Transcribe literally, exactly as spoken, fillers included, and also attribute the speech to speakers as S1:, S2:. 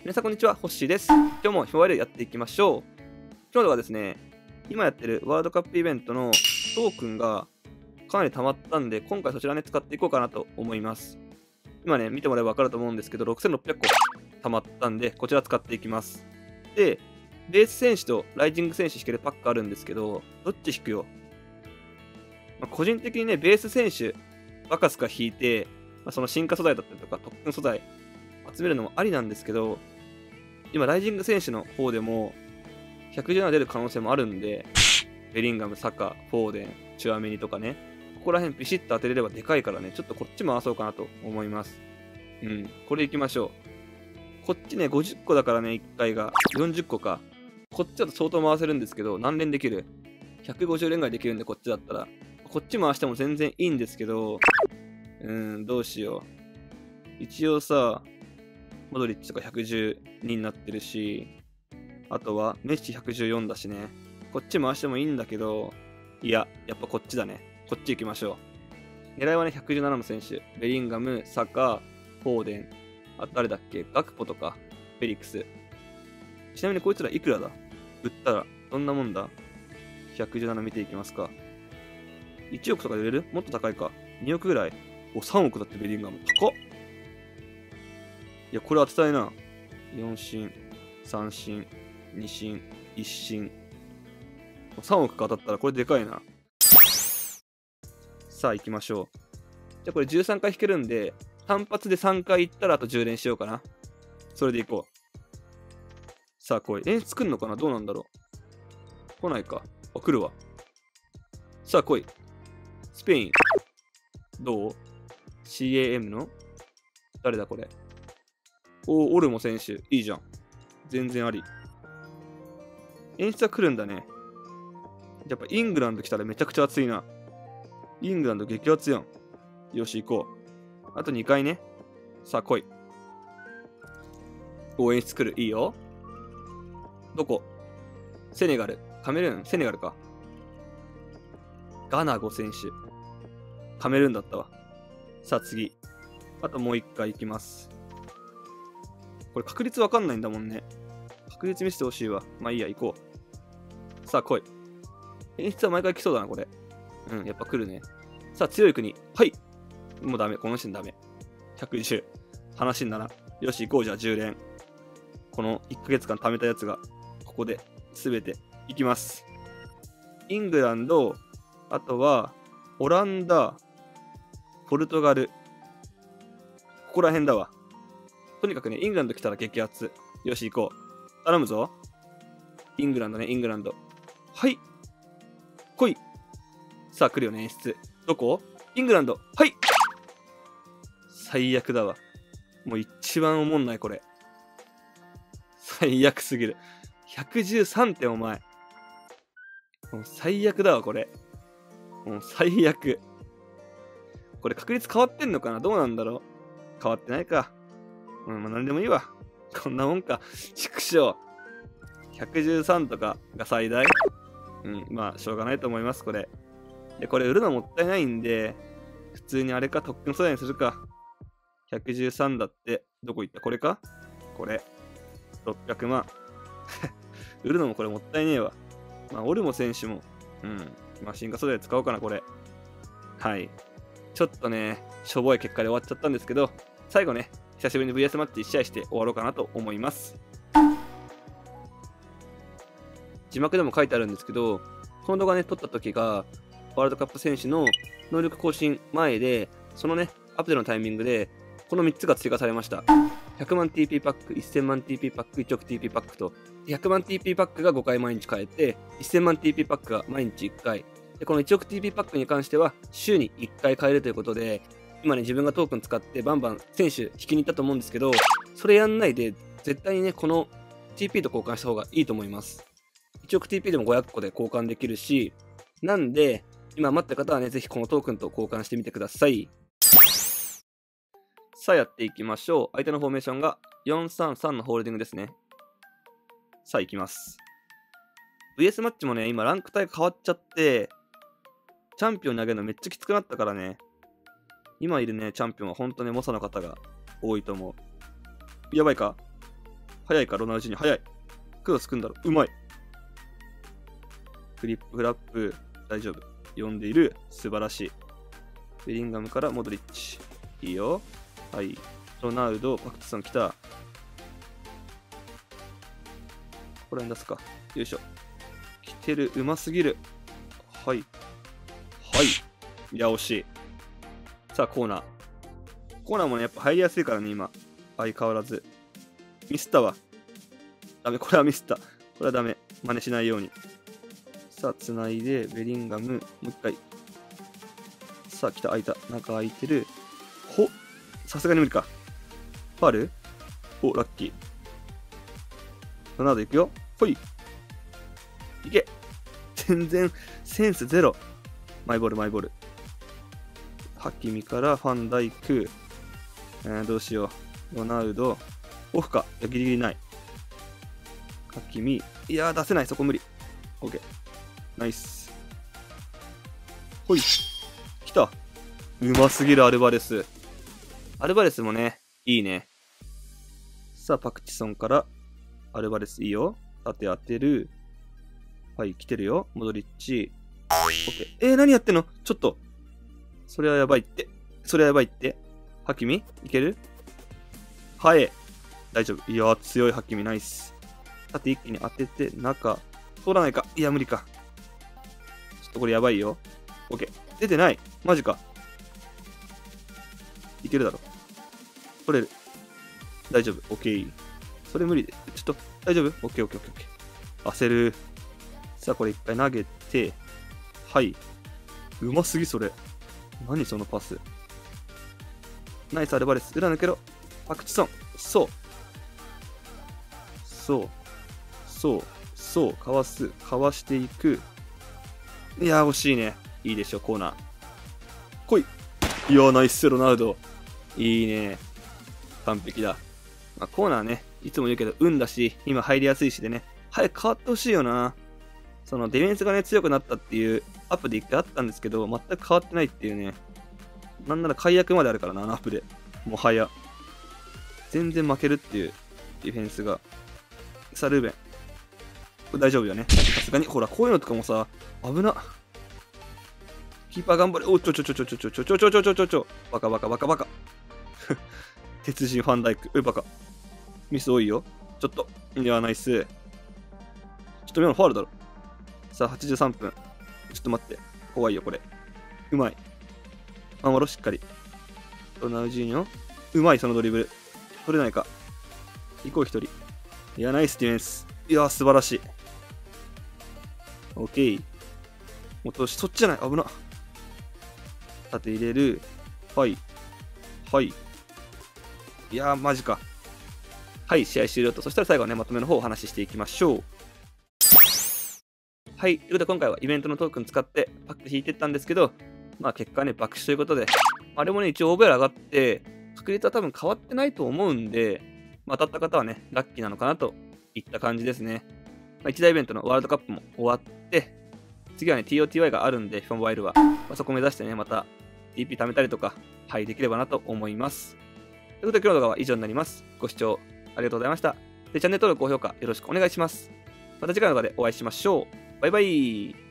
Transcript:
S1: 皆さんこんにちは、ホッシーです。今日もひまわりやっていきましょう。今日はですね、今やってるワールドカップイベントのトークンがかなり溜まったんで、今回そちらね、使っていこうかなと思います。今ね、見てもらえば分かると思うんですけど、ろくせんろっぴゃくこ溜まったんで、こちら使っていきます。で、ベース選手とライジング選手引けるパックあるんですけど、どっち引くよ。まあ、個人的にね、ベース選手、バカスカ引いて、まあ、その進化素材だったりとか、特訓素材集めるのもありなんですけど、今、ライジング選手の方でもひゃくじゅうなな出る可能性もあるんで、ベリンガム、サカ、フォーデン、チュアメニとかね、ここら辺ビシッと当てれればでかいからね、ちょっとこっち回そうかなと思います。うん、これいきましょう。こっちね、ごじゅっこだからね、いっかいが。よんじゅっこか。こっちだと相当回せるんですけど、何連できる ?ひゃくごじゅう 連ぐらいできるんで、こっちだったら。こっち回しても全然いいんですけど、うーん、どうしよう。一応さ、モドリッチとかひゃくじゅうにになってるし、あとはメッシひゃくじゅうよんだしね。こっち回してもいいんだけど、いや、やっぱこっちだね。こっち行きましょう。狙いはね、ひゃくじゅうななの選手。ベリンガム、サカ、フォーデン。あと誰だっけ？ガクポとか、フェリックス。ちなみにこいつらいくらだ？売ったら、どんなもんだ？ ひゃくじゅうなな 見ていきますか。いちおくとかで売れる？もっと高いか。におくぐらい。お、さんおくだってベリンガム。高っ！いや、これ当てたいな。よん進、さん進、に進、いち進。さんおくか当たったらこれでかいな。さあ行きましょう。じゃあこれじゅうさんかい引けるんで、単発でさんかい行ったらあとじゅう連しようかな。それで行こう。さあ来い。連作んのかな？どうなんだろう。来ないか。あ、来るわ。さあ来い。スペイン。どう？ シーエーエム の誰だこれ。おー、オルモ選手。いいじゃん。全然あり。演出は来るんだね。やっぱイングランド来たらめちゃくちゃ熱いな。イングランド激熱やん。よし、行こう。あとにかいね。さあ、来い。お、演出来る。いいよ。どこ？セネガル。カメルーン。セネガルか。ガナゴ選手。カメルーンだったわ。さあ、次。あともういっかい行きます。これ確率わかんないんだもんね。確率見せてほしいわ。まあいいや、行こう。さあ来い。演出は毎回来そうだな、これ。うん、やっぱ来るね。さあ強い国。はい。もうダメ。この時点ダメ。ひゃくじゅう。話にならん。よし、行こうじゃあじゅう連。このいっかげつかん貯めたやつが、ここで全て行きます。イングランド、あとは、オランダ、ポルトガル。ここら辺だわ。とにかくね、イングランド来たら激アツ。よし、行こう。頼むぞ。イングランドね、イングランド。はい。来い。さあ、来るよね、演出。どこ？イングランド。はい。最悪だわ。もう一番おもんない、これ。最悪すぎる。ひゃくじゅうさんてん、お前。もう最悪だわ、これ。もう最悪。これ確率変わってんのかな？どうなんだろう？変わってないか。うん、まあ、何でもいいわ。こんなもんか。畜生。ひゃくじゅうさんとかが最大。うん、まあ、しょうがないと思います、これ。で、これ売るのもったいないんで、普通にあれか、特訓素材にするか。ひゃくじゅうさんだって、どこ行った？これか？これ。ろっぴゃくまん。売るのもこれもったいねえわ。まあ、オルモ選手も、うん、まあ、進化素材使おうかな、これ。はい。ちょっとね、しょぼい結果で終わっちゃったんですけど、最後ね、久しぶりに ブイエス マッチいち試合して終わろうかなと思います。字幕でも書いてあるんですけど、この動画ね、撮った時が、ワールドカップ選手の能力更新前で、そのね、アップデのタイミングで、このみっつが追加されました。ひゃくまん ティーピー パック、せんまん ティーピー パック、いちおく ティーピー パックと、ひゃくまん ティーピー パックがごかい毎日変えて、せんまん ティーピー パックが毎日いっかい。で、このいちおく ティーピー パックに関しては、週にいっかい変えるということで、今ね、自分がトークン使ってバンバン選手引きに行ったと思うんですけど、それやんないで、絶対にね、この ティーピー と交換した方がいいと思います。いちおく ティーピー でもごひゃっこで交換できるし、なんで、今待ってる方はね、ぜひこのトークンと交換してみてください。さあやっていきましょう。相手のフォーメーションがよんさんさんのホールディングですね。さあ行きます。ブイエス マッチもね、今ランク帯変わっちゃって、チャンピオン投げるのめっちゃきつくなったからね。今いるね、チャンピオンは本当に猛者の方が多いと思う。やばいか？ 早いか、ロナウジーニョ。早い。クロス組んだろ。うまい。フリップ、フラップ。大丈夫。読んでいる。素晴らしい。ベリンガムからモドリッチ。いいよ。はい。ロナウド、パクティソン来た。ここら辺出すか。よいしょ。来てる。うますぎる。はい。はい。いや、惜しい。さあ、コーナー。コーナーもね、やっぱ入りやすいからね、今。相変わらず。ミスったわ。ダメ、これはミスった。これはダメ。真似しないように。さあ、つないで、ベリンガム、もう一回。さあ、来た、開いた。中開いてる。ほさすがに無理か。ファールお、ラッキー。ロナウド行くよ。ほい。いけ。全然、センスゼロ。マイボール、マイボール。ハキミからファンダイク。えー、どうしよう。ロナウド。オフか。いや、ギリギリない。ハキミ。いやー、出せない。そこ無理。オッケー。ナイス。ほい。来た。うますぎる、アルバレス。アルバレスもね、いいね。さあ、パクチソンからアルバレスいいよ。縦当てる。はい、来てるよ。モドリッチ。オッケー。えー、何やってんのちょっと。それはやばいって。それはやばいって。ハキミいけるはい。大丈夫。いやー、強いハキミ、ナイス。縦一気に当てて、中。通らないか。いや、無理か。ちょっとこれやばいよ。オッケー。出てない。マジか。いけるだろ。取れる。大丈夫。オッケー。それ無理で。ちょっと、大丈夫？オッケーオッケーオッケーオッケー。焦る。さあ、これ一回投げて、はい。うますぎ、それ。何そのパス。ナイス、アルバレス。裏抜けろ。パクチソン。そう。そう。そう。そう。かわす。かわしていく。いやー、惜しいね。いいでしょ、コーナー。来い。いやー、ナイス、ロナウド。いいね。完璧だ。まあ、コーナーね、いつも言うけど、運だし、今入りやすいしでね、早く変わってほしいよな。そのディフェンスがね、強くなったっていうアップで一回あったんですけど、全く変わってないっていうね。なんなら解約まであるからな、あのアップで。もはや。全然負けるっていうディフェンスが。さあ、ルーベン。これ大丈夫よね。さすがに。ほら、こういうのとかもさ、危な。キーパー頑張れ。おちょちょちょちょちょちょちょちょちょちょちょちょちょ。バカバカバカバカ。鉄人ファンダイク。うバカ。ミス多いよ。ちょっと。いや、ナイス。ちょっと今のファウルだろ。さあ、はちじゅうさんぷん。ちょっと待って。怖いよ、これ。うまい。守ろ、しっかり。ロナウジーニョ。うまい、そのドリブル。取れないか。行こう、一人。いや、ナイスディフェンス。いや、素晴らしい。オッケー。もう、そっちじゃない。危な。縦入れる。はい。はい。いやー、マジか。はい、試合終了と。そしたら最後はね、まとめの方をお話ししていきましょう。はい、ということで今回はイベントのトークン使ってパック引いてったんですけど、まあ結果はね、爆死ということで、あれもね、一応オーベル上がって、確率は多分変わってないと思うんで、まあ、当たった方はね、ラッキーなのかなといった感じですね。まあ、一大イベントのワールドカップも終わって、次はね、ティーオーティーワイ があるんで、フィファモバイルは、まあ、そこを目指してね、また ティーピー 貯めたりとか、はい、できればなと思います。ということで今日の動画は以上になります。ご視聴ありがとうございました。で、チャンネル登録、高評価よろしくお願いします。また次回の動画でお会いしましょう。バイバイ。